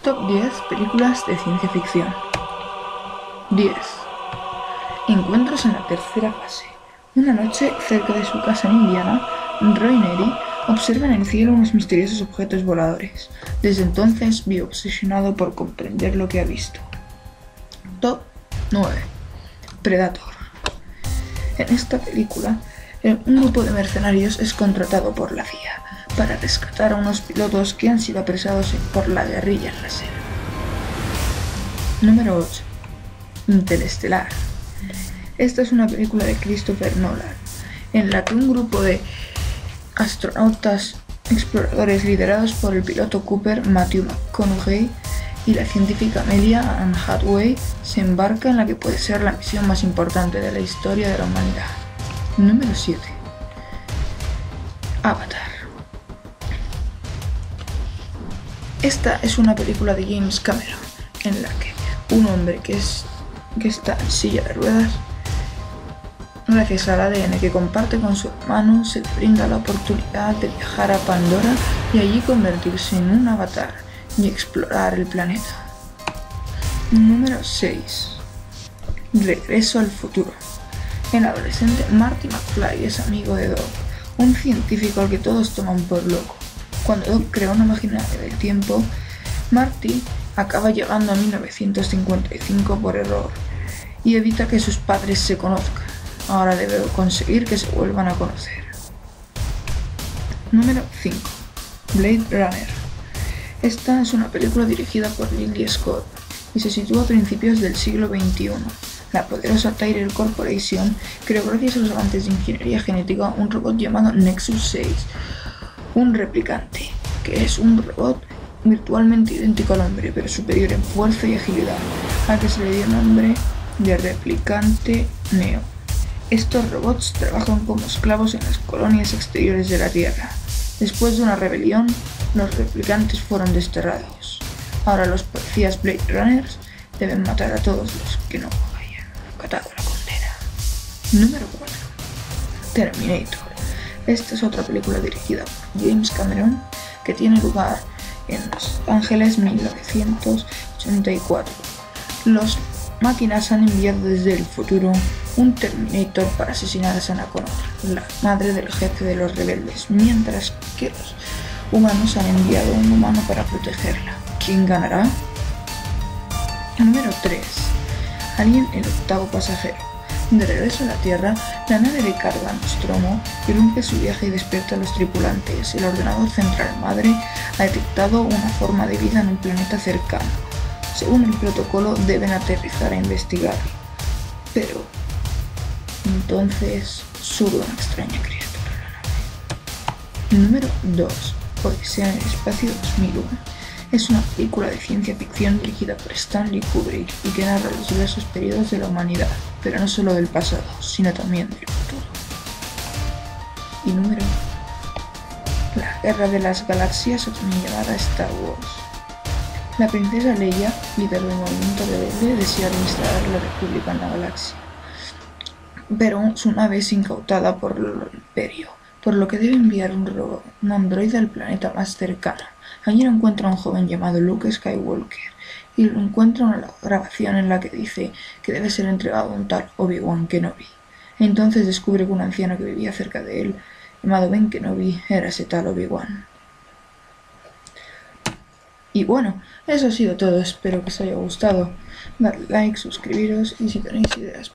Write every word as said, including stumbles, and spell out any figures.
Top diez películas de ciencia ficción. diez. Encuentros en la tercera fase. Una noche, cerca de su casa en Indiana, Roy y Neri observan en el cielo unos misteriosos objetos voladores. Desde entonces vive obsesionado por comprender lo que ha visto. Top nueve. Predator. En esta película, un grupo de mercenarios es contratado por la C I A para rescatar a unos pilotos que han sido apresados por la guerrilla en la selva. Número ocho. Interestelar. Esta es una película de Christopher Nolan, en la que un grupo de astronautas exploradores liderados por el piloto Cooper Matthew McConaughey y la científica Amelia Anne Hathaway se embarca en la que puede ser la misión más importante de la historia de la humanidad. Número siete. Avatar. Esta es una película de James Cameron, en la que un hombre que, es, que está en silla de ruedas, gracias al A D N que comparte con su hermano, se le brinda la oportunidad de viajar a Pandora y allí convertirse en un avatar y explorar el planeta. Número seis. Regreso al futuro. El adolescente Marty McFly es amigo de Doc, un científico al que todos toman por loco. Cuando Doc crea una máquina del tiempo, Marty acaba llegando a mil novecientos cincuenta y cinco por error y evita que sus padres se conozcan. Ahora debe conseguir que se vuelvan a conocer. Número cinco. Blade Runner. Esta es una película dirigida por Ridley Scott y se sitúa a principios del siglo veintiuno. La poderosa Tyrell Corporation creó, gracias a los avances de ingeniería genética, un robot llamado Nexus seis, un replicante, que es un robot virtualmente idéntico al hombre, pero superior en fuerza y agilidad, al que se le dio el nombre de Replicante Neo. Estos robots trabajan como esclavos en las colonias exteriores de la Tierra. Después de una rebelión, los replicantes fueron desterrados. Ahora los policías Blade Runners deben matar a todos los que no hayan acatado la condena. Número cuatro. Terminator. Esta es otra película dirigida por James Cameron que tiene lugar en Los Ángeles mil novecientos ochenta y cuatro. Los máquinas han enviado desde el futuro un Terminator para asesinar a Sarah Connor, la madre del jefe de los rebeldes, mientras que los humanos han enviado un humano para protegerla. ¿Quién ganará? Número tres. Alien, el octavo pasajero. De regreso a la Tierra, la nave de carga Nostromo irrumpe su viaje y despierta a los tripulantes. El ordenador central madre ha detectado una forma de vida en un planeta cercano. Según el protocolo, deben aterrizar a investigarlo. Pero entonces surge una extraña criatura en la nave. Número dos. Odisea en el espacio dos mil uno. Es una película de ciencia ficción dirigida por Stanley Kubrick y que narra los diversos periodos de la humanidad, pero no solo del pasado, sino también del futuro. Y número uno. La Guerra de las Galaxias, o también llamada Star Wars. La princesa Leia, líder del movimiento rebelde, desea instalar la República en la galaxia, pero su nave es incautada por el Imperio, por lo que debe enviar un robot, un androide al planeta más cercano. Allí lo encuentra un joven llamado Luke Skywalker y lo encuentra una grabación en la que dice que debe ser entregado a un tal Obi-Wan Kenobi. Entonces descubre que un anciano que vivía cerca de él, llamado Ben Kenobi, era ese tal Obi-Wan. Y bueno, eso ha sido todo. Espero que os haya gustado. Dadle like, suscribiros y si tenéis ideas